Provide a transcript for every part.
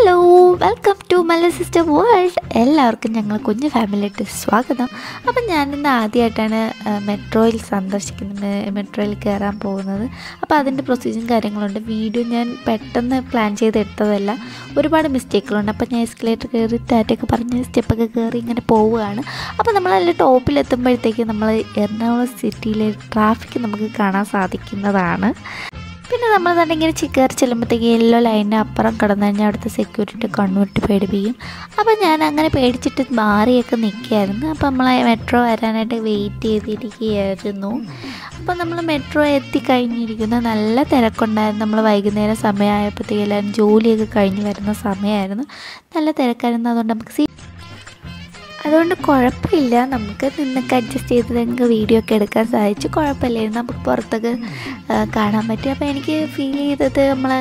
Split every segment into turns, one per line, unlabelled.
Hello, welcome to my sister world. എല്ലാവർക്കും ഞങ്ങൾ കുഞ്ഞു ഫാമിലിയായിട്ട് സ്വാഗതം. അപ്പം ഞാനിന്ന് ആദ്യമായിട്ടാണ് മെട്രോയിൽ സന്ദർശിക്കുന്നത്, മെട്രോയിൽ കയറാൻ പോകുന്നത്. അപ്പോൾ അതിൻ്റെ പ്രൊസീജിയറും കാര്യങ്ങളുണ്ട്. വീഡിയോ ഞാൻ പെട്ടെന്ന് പ്ലാൻ ചെയ്തെടുത്തതല്ല, ഒരുപാട് മിസ്റ്റേക്കുകളുണ്ട്. അപ്പോൾ ഞാൻ എസ്കലേറ്റർ കയറി ടാറ്റയൊക്കെ പറഞ്ഞ് സ്റ്റെപ്പൊക്കെ കയറി ഇങ്ങനെ പോവുകയാണ്. അപ്പോൾ നമ്മളതിൽ ടോപ്പിലെത്തുമ്പോഴത്തേക്ക് നമ്മൾ എറണാകുളം സിറ്റിയിലെ ട്രാഫിക് നമുക്ക് കാണാൻ സാധിക്കുന്നതാണ്. പിന്നെ നമ്മൾ തന്നെ ഇങ്ങനെ കയറി ചെല്ലുമ്പോഴത്തേക്ക് യെല്ലോ ലൈനിന് അപ്പുറം കിടന്നു കഴിഞ്ഞാൽ അവിടുത്തെ സെക്യൂരിറ്റി കണ്ണുവിട്ട് പേടിപ്പിക്കും. അപ്പോൾ ഞാൻ അങ്ങനെ പേടിച്ചിട്ട് മാറിയൊക്കെ നിൽക്കുകയായിരുന്നു. അപ്പോൾ നമ്മൾ മെട്രോ വരാനായിട്ട് വെയിറ്റ് ചെയ്തിരിക്കുകയായിരുന്നു. അപ്പോൾ നമ്മൾ മെട്രോ എത്തിക്കഴിഞ്ഞിരിക്കുന്നു. നല്ല തിരക്കുണ്ടായിരുന്നു. നമ്മൾ വൈകുന്നേരം സമയമായപ്പോഴത്തേക്ക് എല്ലാവരും ജോലിയൊക്കെ കഴിഞ്ഞ് വരുന്ന സമയമായിരുന്നു. നല്ല തിരക്കായിരുന്നു. അതുകൊണ്ട് കുഴപ്പമില്ല, നമുക്ക് നിന്നൊക്കെ അഡ്ജസ്റ്റ് ചെയ്ത് നിങ്ങൾക്ക് വീഡിയോ ഒക്കെ എടുക്കാൻ സാധിച്ചു. കുഴപ്പമില്ലായിരുന്നു, നമുക്ക് പുറത്തൊക്കെ കാണാൻ പറ്റും. അപ്പോൾ എനിക്ക് ഫീൽ ചെയ്തത് നമ്മൾ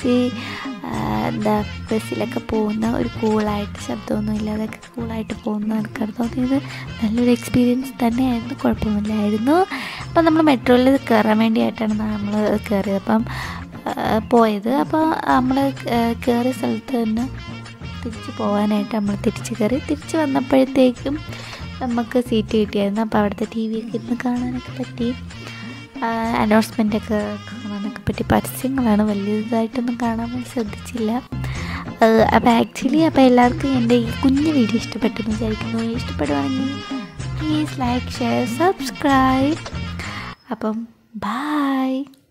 ബസ്സിലൊക്കെ പോകുന്ന ഒരു കൂളായിട്ട്, ശബ്ദമൊന്നും ഇല്ലാതൊക്കെ കൂളായിട്ട് പോകുന്ന എനിക്കത് തോന്നിയത് നല്ലൊരു എക്സ്പീരിയൻസ് തന്നെയായിരുന്നു. കുഴപ്പമില്ലായിരുന്നു. അപ്പം നമ്മൾ മെട്രോയിൽ കയറാൻ വേണ്ടിയിട്ടാണ് നമ്മൾ പോയത്. അപ്പോൾ നമ്മൾ കയറിയ സ്ഥലത്ത് തന്നെ തിരിച്ച് പോകാനായിട്ട് നമ്മൾ തിരിച്ച് വന്നപ്പോഴത്തേക്കും നമുക്ക് സീറ്റ് കിട്ടിയായിരുന്നു. അപ്പോൾ അവിടുത്തെ ടി വി ഒക്കെ ഇരുന്ന് കാണാനൊക്കെ പറ്റി, അനൗൺസ്മെൻറ്റൊക്കെ കാണാനൊക്കെ പറ്റി. പരസ്യങ്ങളാണ്, വലിയതായിട്ടൊന്നും കാണാൻ ശ്രദ്ധിച്ചില്ല. അപ്പോൾ എല്ലാവർക്കും എൻ്റെ ഈ കുഞ്ഞു വീഡിയോ ഇഷ്ടപ്പെട്ടെന്ന് വിചാരിക്കുന്നു. ഇഷ്ടപ്പെടുവാണെങ്കിൽ പ്ലീസ് ലൈക്ക്, ഷെയർ, സബ്സ്ക്രൈബ്. അപ്പം ബൈ.